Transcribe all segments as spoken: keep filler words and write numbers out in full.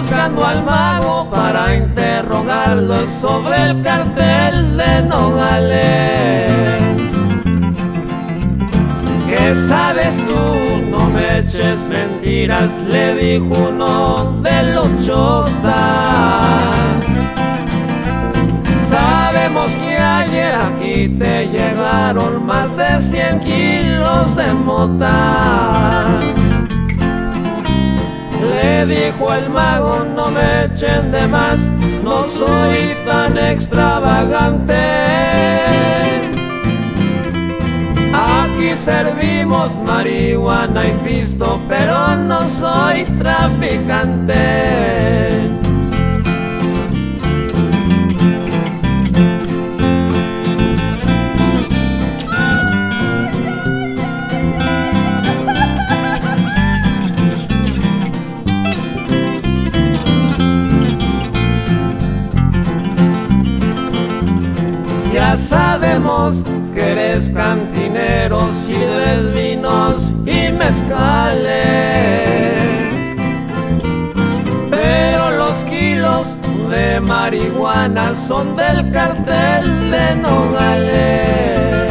buscando al mago para interrogarlo sobre el cartel de Nogales. ¿Qué sabes tú? No me eches mentiras, le dijo uno de los chotas. Sabemos que ayer aquí te llegaron más de cien kilos de mota. Le dijo el mago, no me echen de más, no soy tan extravagante. Aquí servimos marihuana y pisto, pero no soy traficante. Ya sabemos que eres cantinero, sirves vinos y mezcales, pero los kilos de marihuana son del cartel de Nogales.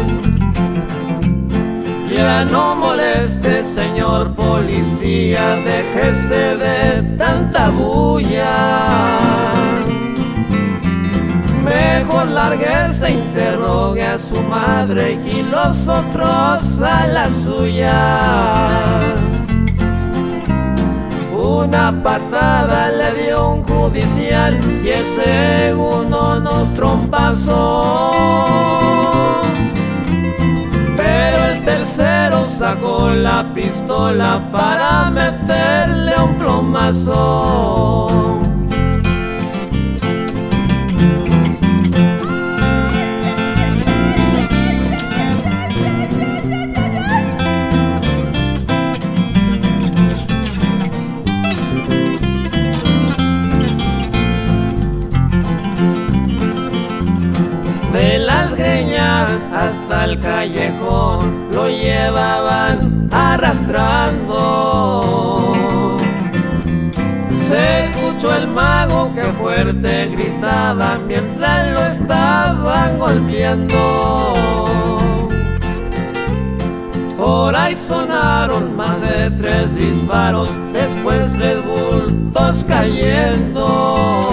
Ya no moleste, señor policía, déjese de tanta bulla. Mejor lárguese, interrogue a su madre y los otros a las suyas. Una patada le dio un judicial y ese uno unos trompazos. Pero el tercero sacó la pistola para meterle un plomazo. De las greñas hasta el callejón lo llevaban arrastrando. Se escuchó el mago que fuerte gritaba mientras lo estaban golpeando. Por ahí sonaron más de tres disparos, después tres bultos cayendo.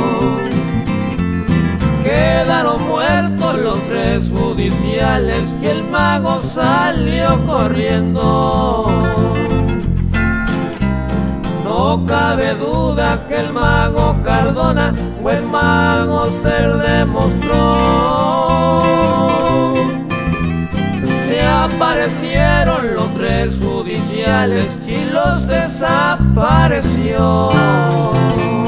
Quedaron muertos los tres judiciales y el mago salió corriendo. No cabe duda que el mago Cardona, buen mago ser demostró. Se aparecieron los tres judiciales y los desapareció.